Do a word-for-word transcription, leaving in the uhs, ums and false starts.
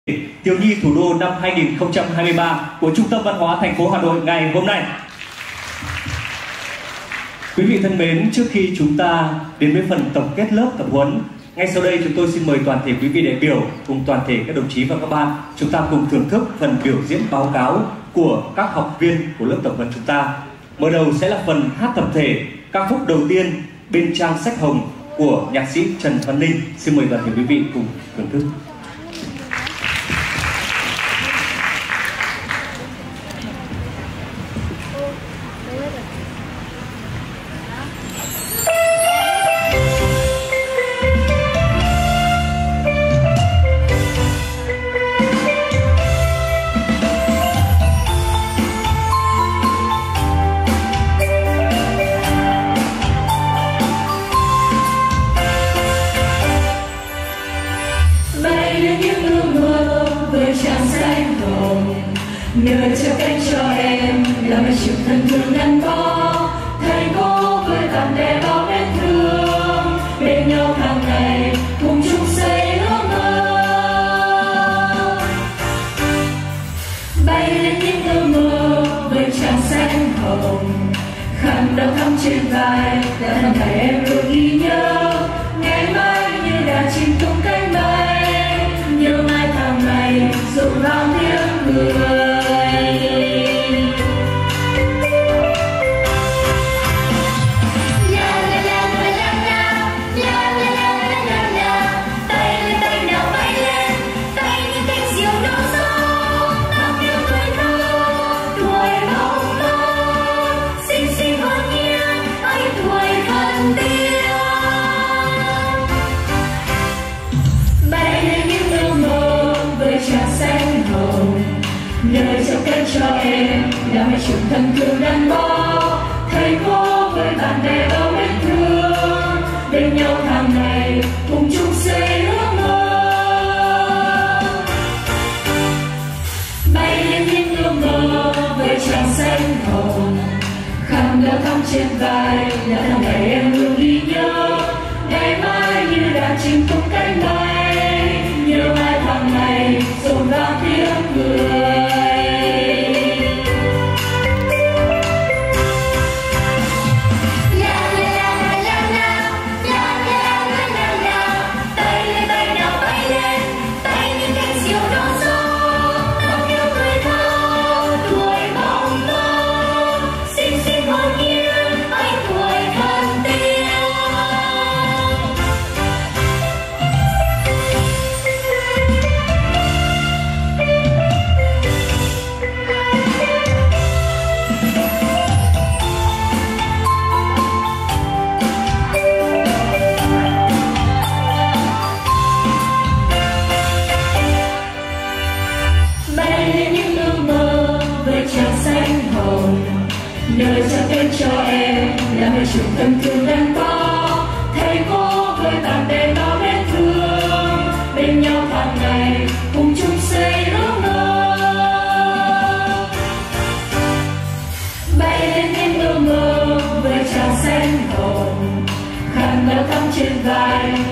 Thiếu nhi thủ đô năm hai nghìn không trăm hai mươi ba của Trung tâm Văn hóa thành phố Hà Nội ngày hôm nay. Quý vị thân mến, trước khi chúng ta đến với phần tổng kết lớp tập huấn, ngay sau đây chúng tôi xin mời toàn thể quý vị đại biểu cùng toàn thể các đồng chí và các bạn, chúng ta cùng thưởng thức phần biểu diễn báo cáo của các học viên của lớp tập huấn chúng ta. Mở đầu sẽ là phần hát tập thể ca khúc đầu tiên Bên Trang Sách Hồng của nhạc sĩ Trần Văn Ninh. Xin mời toàn thể quý vị cùng thưởng thức. Nơi cho cánh cho em là mấy triệu thân thương gắn bó, thầy cô với bạn bè bao vết thương, bên nhau hàng ngày cùng chung xây ước mơ. Bay lên những ước mơ với trăng xanh hồng, khăn đau thắm trên vai đã làm ngày em luôn ghi nhớ. Ngày mai như đàn chim tung cánh bay, nhiều mai tháng ngày rộn ràng tiếng người. Nơi cho cánh cho em là mấy trường thân thương gắn bó, thầy cô với bạn bè bao vết thương, bên nhau hàng ngày cùng chung xây ước mơ. Bay lên những ước mơ với trăng xanh hồng, khăn đau thắm trên vai đã làm ngày em luôn ghi nhớ. Ngày mai như đàn chim tung cánh bay, nhiều mai tháng ngày rộn ràng tiếng người. Nơi cho cánh cho em là mấy trường thân thương gắn bó, thầy cô với bạn bè bao vết thương, bên nhau hàng ngày cùng chung xây ước mơ. Bay lên những ước mơ với trăng xanh hồng, khăn đau thắm trên vai